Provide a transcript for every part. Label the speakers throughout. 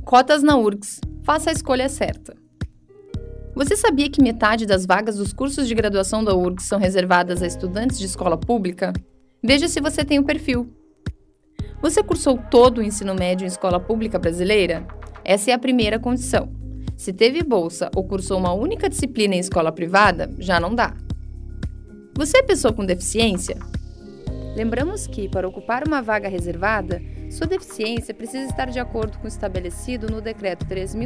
Speaker 1: Cotas na URGS. Faça a escolha certa. Você sabia que metade das vagas dos cursos de graduação da URGS são reservadas a estudantes de escola pública? Veja se você tem o perfil. Você cursou todo o ensino médio em escola pública brasileira? Essa é a primeira condição. Se teve bolsa ou cursou uma única disciplina em escola privada, já não dá. Você é pessoa com deficiência? Lembramos que, para ocupar uma vaga reservada, sua deficiência precisa estar de acordo com o estabelecido no Decreto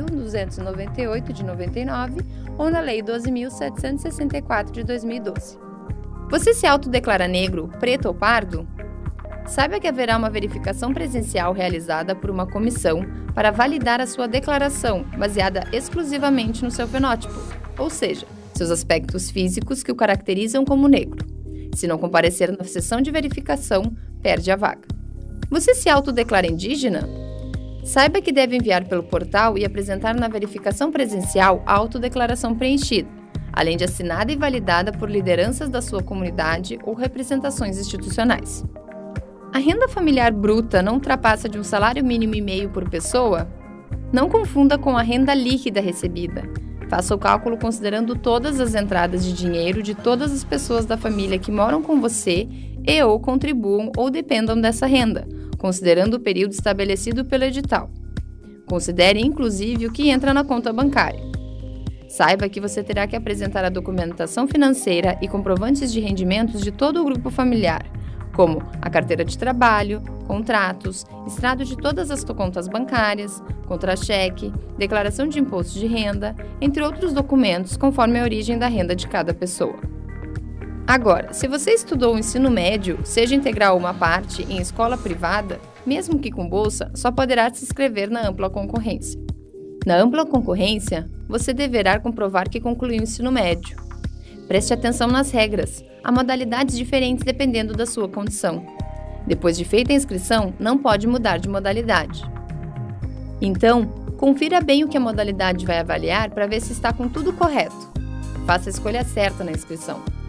Speaker 1: 3.298 de 99 ou na Lei 12.764 de 2012. Você se autodeclara negro, preto ou pardo? Saiba que haverá uma verificação presencial realizada por uma comissão para validar a sua declaração, baseada exclusivamente no seu fenótipo, ou seja, seus aspectos físicos que o caracterizam como negro. Se não comparecer na sessão de verificação, perde a vaga. Você se autodeclara indígena? Saiba que deve enviar pelo portal e apresentar na verificação presencial a autodeclaração preenchida, além de assinada e validada por lideranças da sua comunidade ou representações institucionais. A renda familiar bruta não ultrapassa de um salário mínimo e meio por pessoa? Não confunda com a renda líquida recebida. Faça o cálculo considerando todas as entradas de dinheiro de todas as pessoas da família que moram com você e ou contribuam ou dependam dessa renda, considerando o período estabelecido pelo edital. Considere inclusive o que entra na conta bancária. Saiba que você terá que apresentar a documentação financeira e comprovantes de rendimentos de todo o grupo familiar, como a carteira de trabalho, contratos, extrato de todas as contas bancárias, contra-cheque, declaração de imposto de renda, entre outros documentos conforme a origem da renda de cada pessoa. Agora, se você estudou o ensino médio, seja integral ou uma parte, em escola privada, mesmo que com bolsa, só poderá se inscrever na ampla concorrência. Na ampla concorrência, você deverá comprovar que concluiu o ensino médio. Preste atenção nas regras. Há modalidades diferentes dependendo da sua condição. Depois de feita a inscrição, não pode mudar de modalidade. Então, confira bem o que a modalidade vai avaliar para ver se está com tudo correto. Faça a escolha certa na inscrição.